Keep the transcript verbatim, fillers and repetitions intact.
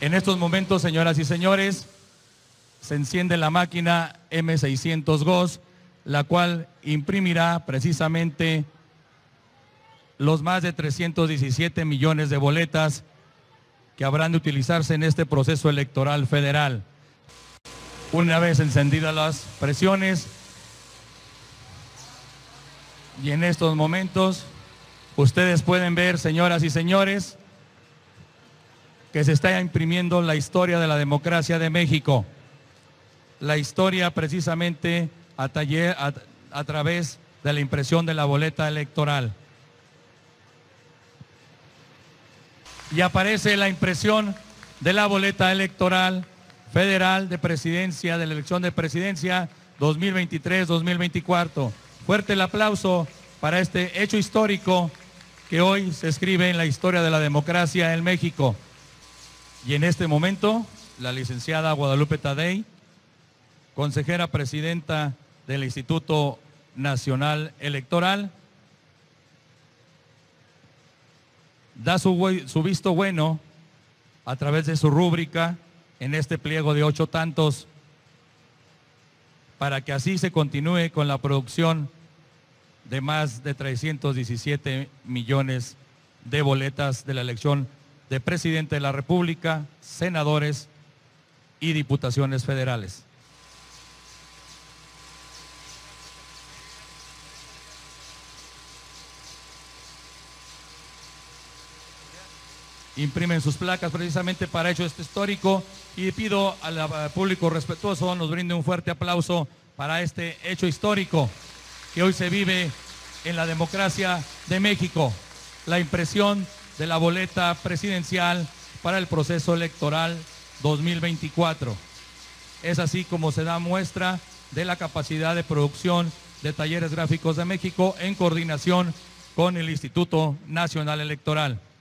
En estos momentos, señoras y señores, se enciende la máquina eme seiscientos GOS, la cual imprimirá precisamente los más de trescientos diecisiete millones de boletas que habrán de utilizarse en este proceso electoral federal. Una vez encendidas las presiones, y en estos momentos, ustedes pueden ver, señoras y señores, que se está imprimiendo la historia de la democracia de México. La historia precisamente a, taller, a, a través de la impresión de la boleta electoral. Y aparece la impresión de la boleta electoral federal de presidencia, de la elección de presidencia dos mil veintitrés dos mil veinticuatro. Fuerte el aplauso para este hecho histórico que hoy se escribe en la historia de la democracia en México. Y en este momento, la licenciada Guadalupe Tadei, consejera presidenta del Instituto Nacional Electoral, da su, su visto bueno a través de su rúbrica en este pliego de ocho tantos para que así se continúe con la producción de más de trescientos diecisiete millones de boletas de la elección de presidente de la República, senadores y diputaciones federales. Imprimen sus placas precisamente para hecho este histórico y pido al público respetuoso nos brinde un fuerte aplauso para este hecho histórico que hoy se vive en la democracia de México, la impresión de la boleta presidencial para el proceso electoral dos mil veinticuatro. Es así como se da muestra de la capacidad de producción de Talleres Gráficos de México en coordinación con el Instituto Nacional Electoral.